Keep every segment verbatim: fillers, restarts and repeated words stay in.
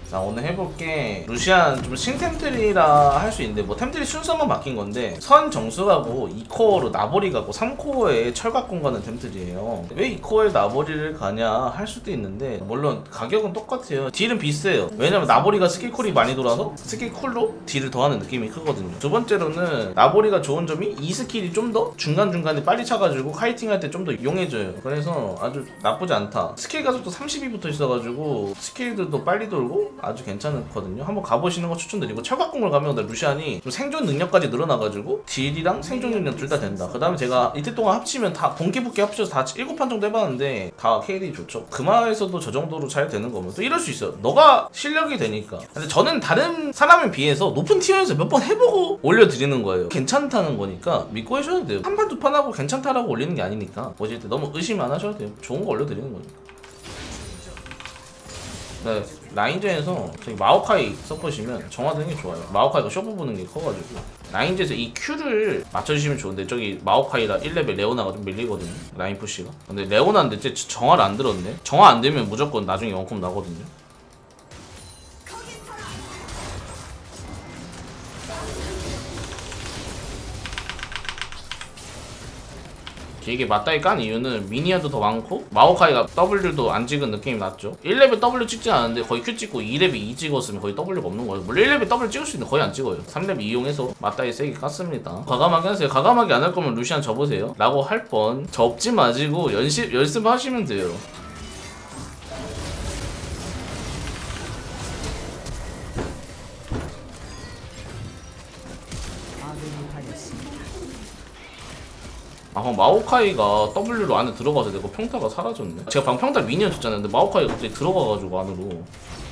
자, 오늘 해볼게 루시안 좀 신템트리라 할 수 있는데 뭐 템트리 순서만 바뀐 건데 선 정수가고 이 코어로 나보리 가고 삼 코어에 철갑공 가는 템트리예요. 왜 이 코어에 나보리를 가냐 할 수도 있는데 물론 가격은 똑같아요. 딜은 비슷해요. 왜냐면 나보리가 스킬쿨이 많이 돌아서 스킬쿨로 딜을 더하는 느낌이 크거든요. 두 번째로는 나보리가 좋은 점이 이 스킬이 좀 더 중간중간에 빨리 차가지고 카이팅 할 때 좀 더 용해져요. 그래서 아주 나쁘지 않다. 스킬 가속도 삼십이 붙어 있어가지고 스킬들도 빨리 돌고 아주 괜찮거든요. 한번 가보시는 거 추천드리고 철갑공을 가면 루시안이 좀 생존 능력까지 늘어나가지고 딜이랑 생존 능력 둘 다 된다. 그 다음에 제가 이틀 동안 합치면 다 본캐 붙게 합쳐서 다 일곱 판 정도 해봤는데 다 케이디 좋죠. 금화에서도 저 정도로 잘 되는 거면 또 이럴 수 있어요. 너가 실력이 되니까. 근데 저는 다른 사람에 비해서 높은 티어에서 몇 번 해보고 올려드리는 거예요. 괜찮다는 거니까 믿고 해줘야 돼요. 한 판 두 판 하고 괜찮다라고 올리는 게 아니니까 보실 때 너무 의심 안 하셔도 돼요. 좋은 거 올려드리는 거니까. 네, 라인전에서 저기 마오카이 섞으시면 정화되는 게 좋아요. 마오카이가 쇼부 보는 게 커가지고 라인전에서 이 Q를 맞춰주시면 좋은데 저기 마오카이라 일 레벨 레오나가 좀 밀리거든요. 라인 푸시가. 근데 레오나인데 쟤 정화를 안 들었네. 정화 안 되면 무조건 나중에 원콤 나거든요. 이게 맞다이 깐 이유는 미니언도 더 많고 마오카이가 W도 안 찍은 느낌이 났죠. 일 레벨 W 찍지 않았는데 거의 Q 찍고 이 레벨 이 찍었으면 거의 W가 없는 거예요. 물론 일 레벨 W 찍을 수 있는데 거의 안 찍어요. 삼 레벨 이용해서 맞다이 세게 깠습니다. 과감하게 하세요. 과감하게 안 할 거면 루시안 접으세요 라고 할 뻔 접지 마시고 연습, 연습하시면 돼요. 아, 마오카이가 W로 안에 들어가서 내가 평타가 사라졌네. 제가 방금 평타 미니언 줬잖아요. 근데 마오카이가 갑자기 들어가가지고 안으로.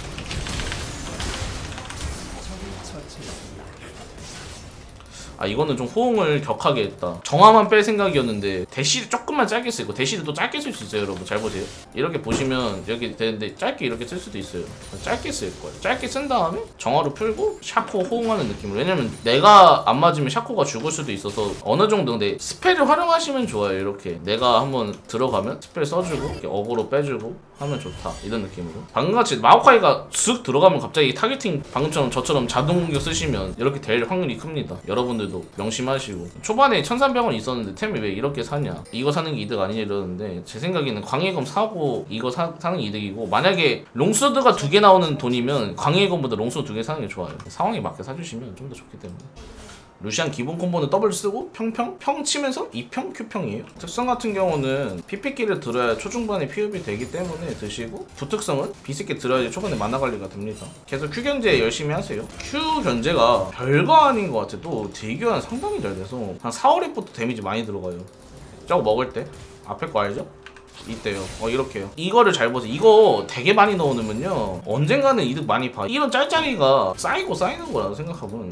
아, 이거는 좀 호응을 격하게 했다. 정화만 뺄 생각이었는데 대시를 조금만 짧게 쓰고 대시를 또 짧게 쓸 수 있어요. 여러분 잘 보세요. 이렇게 보시면 여기 되는데 짧게 이렇게 쓸 수도 있어요. 짧게 쓸 거예요. 짧게 쓴 다음에 정화로 풀고 샤코 호응하는 느낌으로. 왜냐면 내가 안 맞으면 샤코가 죽을 수도 있어서 어느 정도. 근데 스펠을 활용하시면 좋아요. 이렇게 내가 한번 들어가면 스펠 써주고 이렇게 어그로 빼주고 하면 좋다 이런 느낌으로. 방금같이 마오카이가 쓱 들어가면 갑자기 타겟팅 방금처럼 저처럼 자동 공격 쓰시면 이렇게 될 확률이 큽니다. 여러분들 명심하시고. 초반에 천삼백 원 있었는데 템이 왜 이렇게 사냐, 이거 사는 게 이득 아니냐 이러는데 제 생각에는 광해검 사고 이거 사, 사는 게 이득이고, 만약에 롱소드가 두 개 나오는 돈이면 광해검보다 롱소드 두 개 사는 게 좋아요. 상황에 맞게 사주시면 좀 더 좋기 때문에. 루시안 기본 콤보는 W 쓰고 평평? 평 치면서 이 평 Q평이에요. 특성 같은 경우는 피피끼를 들어야 초중반에 피업이 되기 때문에 드시고, 부특성은 비스킷 들어야지 초반에 만화 관리가 됩니다. 계속 Q 견제 열심히 하세요. Q 견제가 별거 아닌 것 같아. 또 딜교환 상당히 잘 돼서 한 사, 오 렙부터 데미지 많이 들어가요. 저거 먹을 때 앞에 거 알죠? 이때요. 어 이렇게요. 이거를 잘 보세요. 이거 되게 많이 넣어놓으면요 언젠가는 이득 많이 봐. 이런 짤짤이가 쌓이고 쌓이는 거라고 생각하면.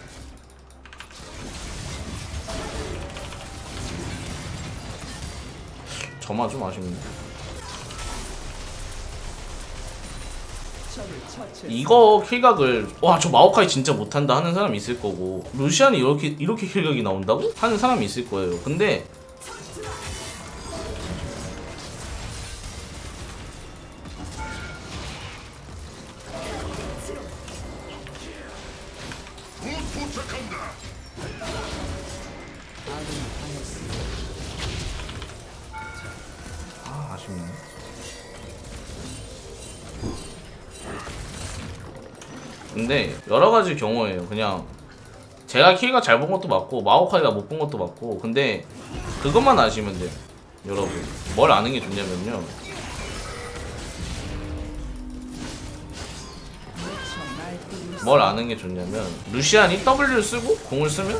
저만 좀 아쉽네. 이거 킬각을 와 저 마오카이 진짜 못한다 하는 사람이 있을 거고, 루시안이 이렇게 이렇게 킬각이 나온다고 하는 사람이 있을 거예요. 근데 아, 아쉽네. 근데 여러가지 경우에요. 그냥 제가 킬가 잘 본 것도 맞고 마오카이가 못 본 것도 맞고, 근데 그것만 아시면 돼요. 여러분 뭘 아는 게 좋냐면요, 뭘 아는 게 좋냐면 루시안이 W를 쓰고 공을 쓰면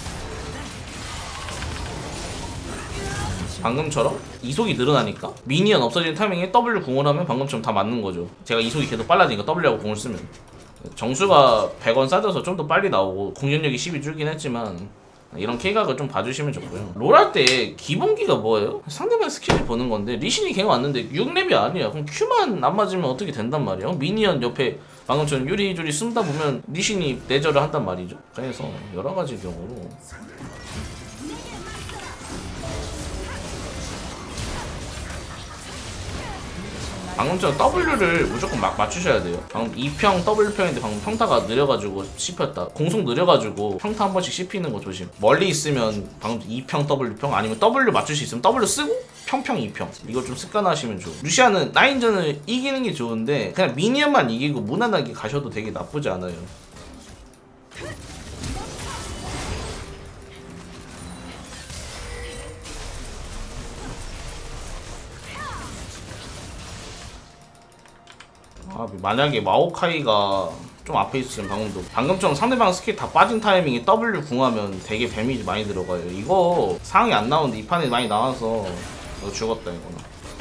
방금처럼 이속이 늘어나니까 미니언 없어지는 타이밍에 W 궁을 하면 방금처럼 다 맞는 거죠. 제가 이속이 계속 빨라지니까 W하고 공을 쓰면 정수가 백 원 싸져서 좀 더 빨리 나오고 공격력이 십이 줄긴 했지만, 이런 K각을 좀 봐주시면 좋고요. 롤 할 때 기본기가 뭐예요? 상대방 스킬을 보는 건데 리신이 갱 왔는데 육 렙이 아니야. 그럼 Q만 안 맞으면 어떻게 된단 말이야? 미니언 옆에 방금처럼 유리유리 쓴다 보면 리신이 내절을 한단 말이죠. 그래서 여러가지 경우로 방금처럼 W를 무조건 막 맞추셔야 돼요. 방금 이 평 W평인데 방금 평타가 느려가지고 씹혔다. 공속 느려가지고 평타 한 번씩 씹히는 거 조심. 멀리 있으면 방금 이 평 W평 아니면 W 맞출 수 있으면 W 쓰고 평평 이 평 이거 좀 습관화하시면 좋아. 루시아는 라인전을 이기는 게 좋은데 그냥 미니언만 이기고 무난하게 가셔도 되게 나쁘지 않아요. 아, 만약에 마오카이가 좀 앞에 있으면 방금도 방금처럼 상대방 스킬 다 빠진 타이밍에 W 궁하면 되게 데미지 많이 들어가요. 이거 상황이 안 나오는데 이 판에 많이 나와서 너 죽었다 이거는.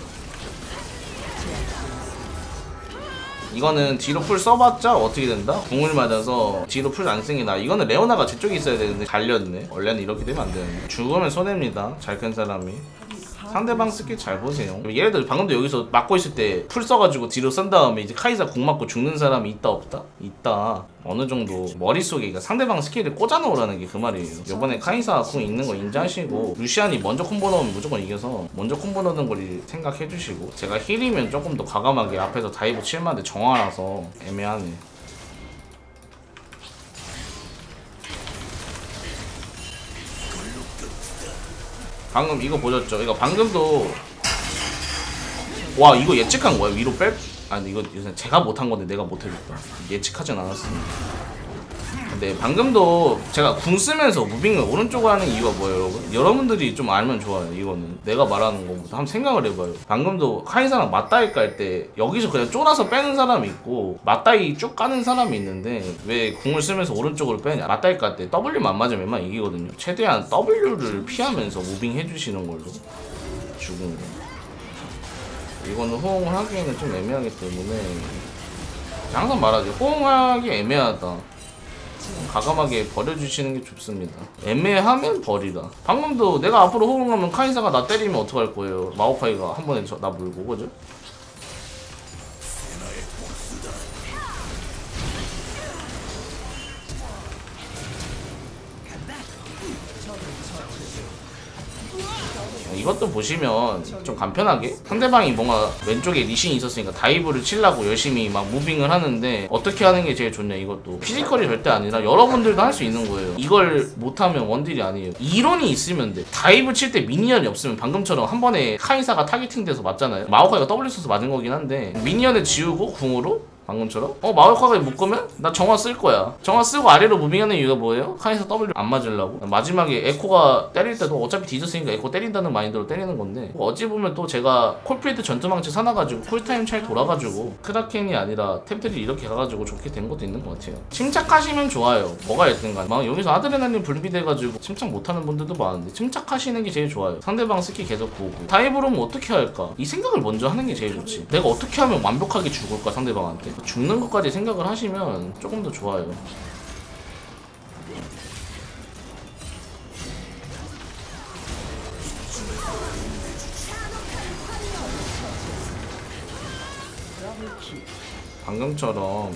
이거는 뒤로 풀 써봤자 어떻게 된다? 궁을 맞아서 뒤로 풀 안 쓰는 게 나아. 이거는 레오나가 제 쪽에 있어야 되는데 갈렸네. 원래는 이렇게 되면 안 되는데. 죽으면 손해입니다. 잘 큰 사람이. 상대방 스킬 잘 보세요. 예를 들어 방금도 여기서 막고 있을 때 풀 써가지고 뒤로 쓴 다음에 이제 카이사 궁 맞고 죽는 사람이 있다 없다? 있다. 어느 정도 머릿속에 그러니까 상대방 스킬을 꽂아놓으라는 게 그 말이에요. 요번에 카이사 궁 있는 거 인지하시고 루시안이 먼저 콤보 넣으면 무조건 이겨서 먼저 콤보 넣는 걸 생각해주시고 제가 힐이면 조금 더 과감하게 앞에서 다이브 칠만데 정화라서 애매하네. 방금 이거 보셨죠? 이거 방금도 와 이거 예측한 거야 위로 뺄? 아니 이거 제가 못한 건데 내가 못해줬다. 예측하진 않았습니다. 근데 방금도 제가 궁 쓰면서 무빙을 오른쪽으로 하는 이유가 뭐예요 여러분? 여러분들이 좀 알면 좋아요. 이거는 내가 말하는 거보다 한번 생각을 해봐요. 방금도 카이사랑 맞다이 깔 때 여기서 그냥 쫄아서 빼는 사람이 있고 맞다이 쭉 까는 사람이 있는데 왜 궁을 쓰면서 오른쪽으로 빼냐. 맞다이 깔 때 W만 안 맞으면 웬만 이기거든요. 최대한 W를 피하면서 무빙 해주시는 걸로 죽은 거. 이거는 호응을 하기에는 좀 애매하기 때문에 항상 말하죠. 호응하기 애매하다. 과감하게 버려주시는 게 좋습니다. 애매하면 버리라. 방금도 내가 앞으로 호응하면 카이사가 나 때리면 어떡할 거예요. 마오카이가 한 번에 저, 나 물고 그죠? 이것도 보시면 좀 간편하게 상대방이 뭔가 왼쪽에 리신이 있었으니까 다이브를 치려고 열심히 막 무빙을 하는데 어떻게 하는 게 제일 좋냐. 이것도 피지컬이 절대 아니라 여러분들도 할 수 있는 거예요. 이걸 못하면 원딜이 아니에요. 이론이 있으면 돼. 다이브 칠 때 미니언이 없으면 방금처럼 한 번에 카이사가 타겟팅 돼서 맞잖아요. 마오카이가 W 써서 맞은 거긴 한데 미니언을 지우고 궁으로 방금처럼 어 마오카가 묶으면 나 정화 쓸 거야. 정화 쓰고 아래로 무빙하는 이유가 뭐예요? 카이사 W 안 맞으려고. 마지막에 에코가 때릴 때도 어차피 뒤졌으니까 에코 때린다는 마인드로 때리는 건데 어찌 보면 또 제가 콜필드 전투망치 사놔가지고 쿨타임 잘 돌아가지고 크라켄이 아니라 템들이 이렇게 가가지고 좋게 된 것도 있는 것 같아요. 침착하시면 좋아요. 뭐가 있든간 막 여기서 아드레날린 분비돼가지고 침착 못하는 분들도 많은데 침착하시는 게 제일 좋아요. 상대방 스킬 계속 보고 다이브로는 어떻게 할까? 이 생각을 먼저 하는 게 제일 좋지. 내가 어떻게 하면 완벽하게 죽을까 상대방한테. 죽는 것까지 생각을 하시면 조금 더 좋아요. 방금처럼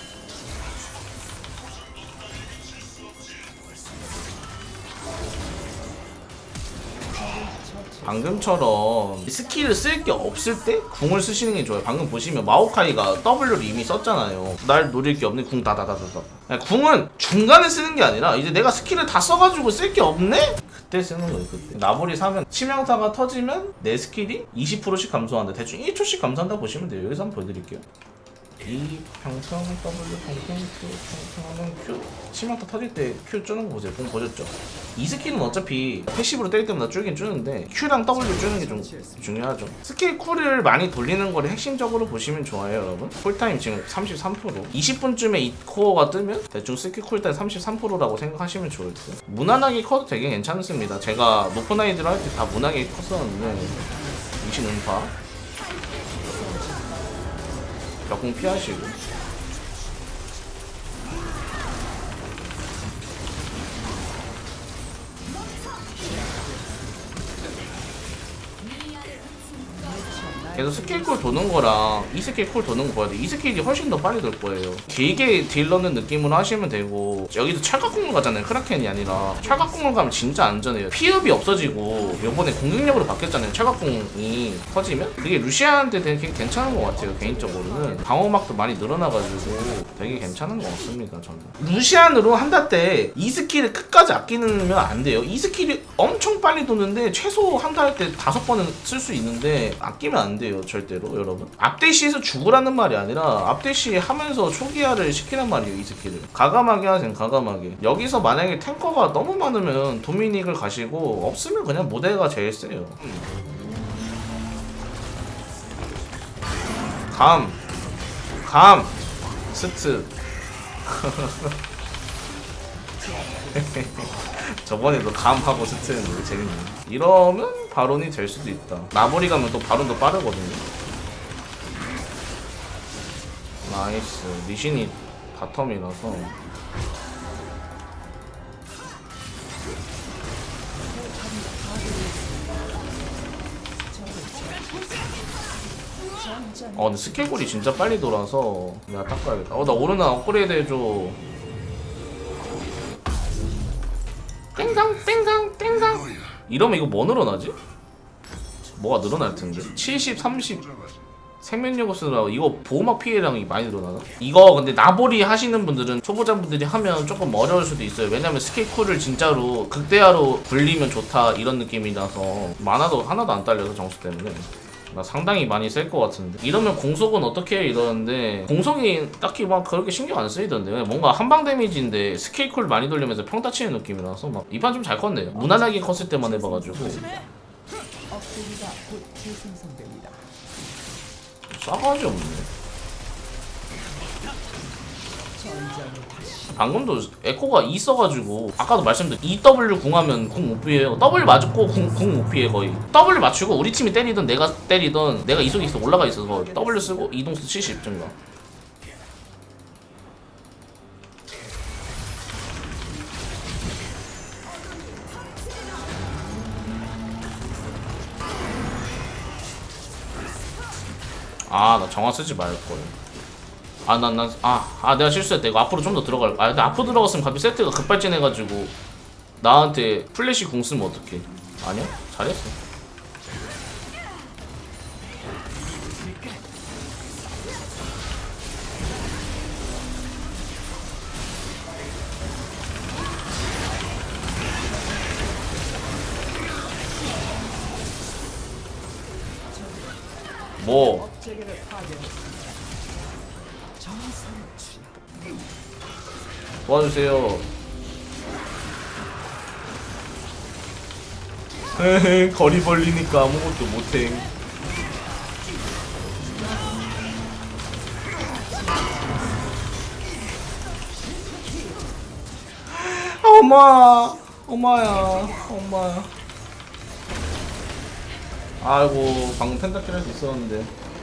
방금처럼 스킬을 쓸 게 없을 때 궁을 쓰시는 게 좋아요. 방금 보시면 마오카이가 W를 이미 썼잖아요. 날 노릴 게 없네. 궁 다다다다다. 궁은 중간에 쓰는 게 아니라 이제 내가 스킬을 다 써가지고 쓸 게 없네? 그때 쓰는 거예요. 그때 나보리 사면 치명타가 터지면 내 스킬이 이십 퍼센트씩 감소한다. 대충 일 초씩 감소한다 보시면 돼요. 여기서 한번 보여드릴게요. 이 평평 W 평평 Q 평평하면 Q 치명타 터질 때 Q 쪼는 거 보세요. 공 보셨죠? 이 스킬은 어차피 패시브로 때릴 때마다 줄긴 줄는데 Q랑 W 줄는 게 좀 중요하죠. 스킬 쿨을 많이 돌리는 거를 핵심적으로 보시면 좋아요 여러분. 쿨타임 지금 삼십삼 퍼센트 이십 분쯤에 이 코어가 뜨면 대충 스킬 쿨타임 삼십삼 퍼센트라고 생각하시면 좋을 듯. 무난하게 커도 되게 괜찮습니다. 제가 높은 아이들 할 때 다 무난하게 컸었는데 이신 음파 벽공 피하시고 계속 스킬 쿨 도는 거랑 이 스킬 쿨 도는 거 봐야 돼. 이 스킬이 훨씬 더 빨리 돌 거예요. 길게 딜 넣는 느낌으로 하시면 되고 여기서 철갑국물 가잖아요. 크라켄이 아니라 철갑국물 가면 진짜 안전해요. 피흡이 없어지고 요번에 공격력으로 바뀌었잖아요. 철갑궁이 터지면 그게 루시안한테 되게 괜찮은 것 같아요. 개인적으로는 방어막도 많이 늘어나가지고 되게 괜찮은 것 같습니다. 저는 루시안으로 한다 때 이 스킬을 끝까지 아끼면 안 돼요. 이 스킬이 엄청 빨리 도는데 최소 한타 할 때 다섯 번은 쓸 수 있는데 아끼면 안 돼요. 절대로 여러분. 앞대시에서 죽으라는 말이 아니라 앞대시 하면서 초기화를 시키란 말이에요. 이 스킬을 가감하게 하세요. 가감하게. 여기서 만약에 탱커가 너무 많으면 도미닉을 가시고 없으면 그냥 모델가 제일 세요. 감 감 스트 저번에도 감하고 스트였는데 재밌네. 이러면 바론이 될 수도 있다. 나보리 가면 또 바론도 빠르거든요. 나이스. 리신이 바텀이라서 어 근데 스킬골이 진짜 빨리 돌아서 내가 닦아야겠다. 어 나 오르나 업그레이드 해줘. 땡당 땡당 땡당. 이러면 이거 뭐 늘어나지? 뭐가 늘어날 텐데? 칠십, 삼십 생명력을 쓰느라 이거 보호막 피해량이 많이 늘어나나? 이거 근데 나보리 하시는 분들은 초보자분들이 하면 조금 어려울 수도 있어요. 왜냐면 스킬 쿨을 진짜로 극대화로 굴리면 좋다 이런 느낌이라서 만화도 하나도 안 딸려서 정수 때문에 나 상당히 많이 쓸 것 같은데. 이러면 공속은 어떻게 해 이러는데 공속이 딱히 막 그렇게 신경 안 쓰이던데 뭔가 한방 데미지인데 스킬 쿨 많이 돌리면서 평타 치는 느낌이라서 막 이 판 좀 잘 컸네요. 무난하게 컸을 때만 해봐가지고 싸가지 없네. 방금도 에코가 있어가지고 아까도 말씀드린 이 더블유 궁하면 궁 못 피해요. W 맞고 궁 못 피해 거의. W 맞추고 우리 팀이 때리든 내가 때리든 내가 이속이 있어 올라가 있어서 W 쓰고 이동수 칠십 증가. 아 나 정화 쓰지 말걸. 아 난 난 아 아 내가 실수했다. 이거 앞으로 좀 더 들어갈. 아 근데 앞으로 들어갔으면 갑자기 세트가 급발진해가지고 나한테 플래시 궁 쓰면 어떡해. 아니야? 잘했어. 뭐 도와주세요. 헤헤 거리 벌리니까 아무것도 못해. 엄마 엄마야 엄마야. 아이고 방금 펜타킬 할 수 있었는데.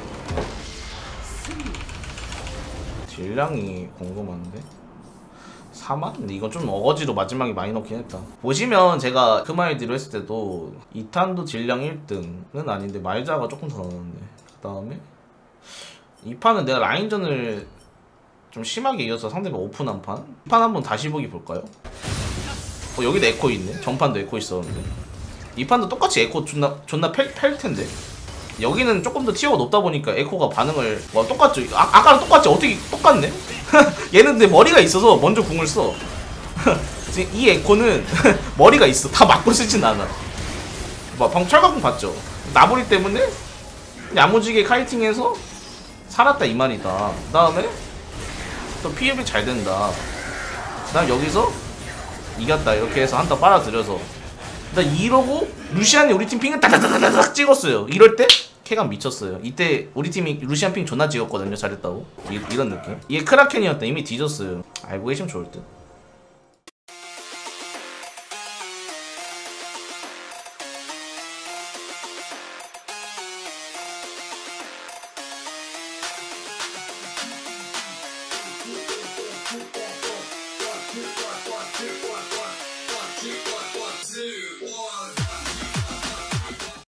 딜량이 궁금한데? 사만? 근데 이건 좀 어거지로 마지막에 많이 넣긴 했다. 보시면 제가 그 말디로 했을 때도 이 탄도 딜량 일 등은 아닌데 말자가 조금 더 넣었네. 그 다음에 이 판은 내가 라인전을 좀 심하게 이어서 상대가 오픈한 판? 이 판 한번 다시 보기 볼까요? 어 여기도 에코 있네? 전판도 에코 있었는데 이 판도 똑같이 에코 존나 존나 팰, 팰 텐데 여기는 조금 더 티어가 높다 보니까 에코가 반응을 와 똑같죠? 아, 아까랑 똑같지? 어떻게 똑같네? 얘는 근데 머리가 있어서 먼저 궁을 써. 지금 이 에코는 머리가 있어. 다 맞고 쓰진 않아. 봐 방금 철갑궁 봤죠? 나보리 때문에 야무지게 카이팅해서 살았다 이 말이다. 그 다음에 또 피흡이 잘 된다. 그 다음 여기서 이겼다 이렇게 해서 한타 빨아들여서 나 이러고 루시안이 우리 팀 핑을 따다다다닥 찍었어요. 이럴 때 쾌감 미쳤어요. 이때 우리 팀이 루시안 핑 존나 찍었거든요. 잘했다고. 이, 이런 느낌. 이게 크라켄이었다. 이미 뒤졌어요. 알고 계시면 좋을 듯.